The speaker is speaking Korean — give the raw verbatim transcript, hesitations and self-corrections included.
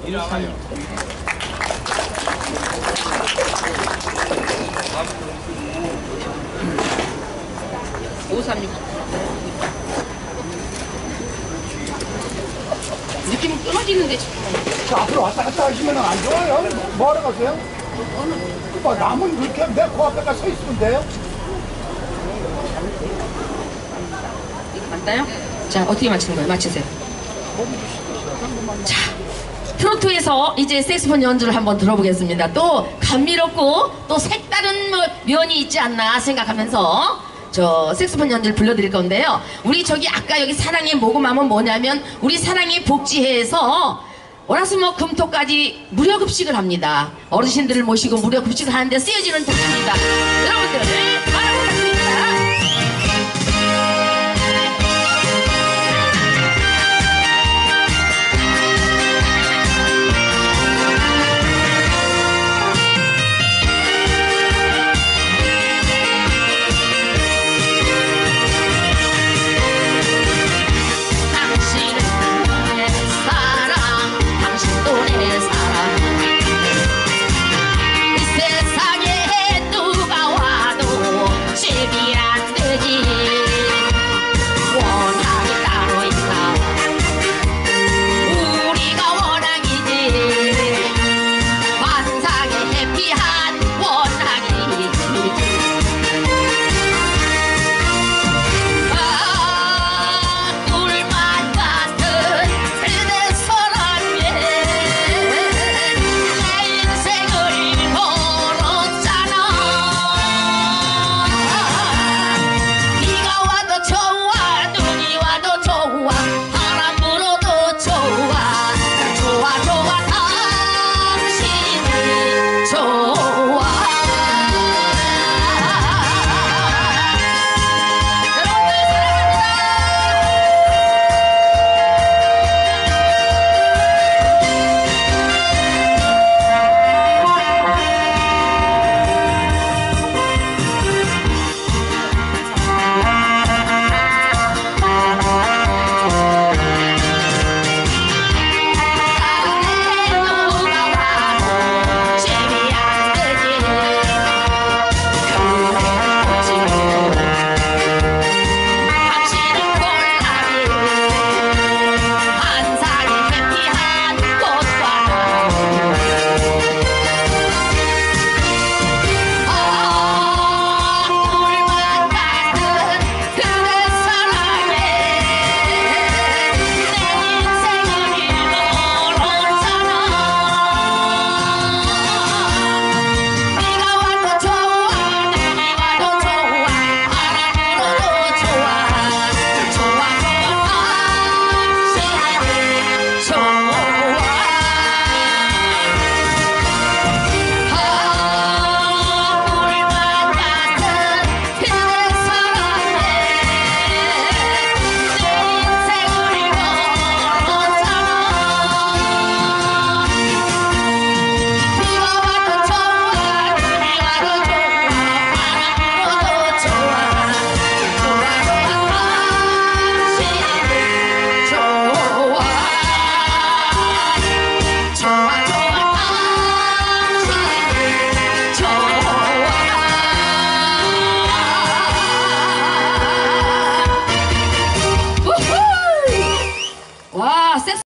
오삼육. 느낌은 끊어지는데. 자, 앞으로 왔다 갔다 하시면 안 좋아요? 뭐하러 가세요? 뭐 남은 그렇게 내 그 앞에가 서 있으면 돼요? 맞나요? 자, 어떻게 맞추는 거예요? 맞추세요. 자, 트로트에서 이제 색소폰 연주를 한번 들어보겠습니다. 또 감미롭고 또 색다른 뭐 면이 있지 않나 생각하면서 저 색소폰 연주를 불러드릴 건데요. 우리 저기 아까 여기 사랑의 모금하면 뭐냐면 우리 사랑의 복지회에서 월화수목 금토까지 무료 급식을 합니다. 어르신들을 모시고 무료 급식을 하는데 쓰여지는 돈입니다. 여러분들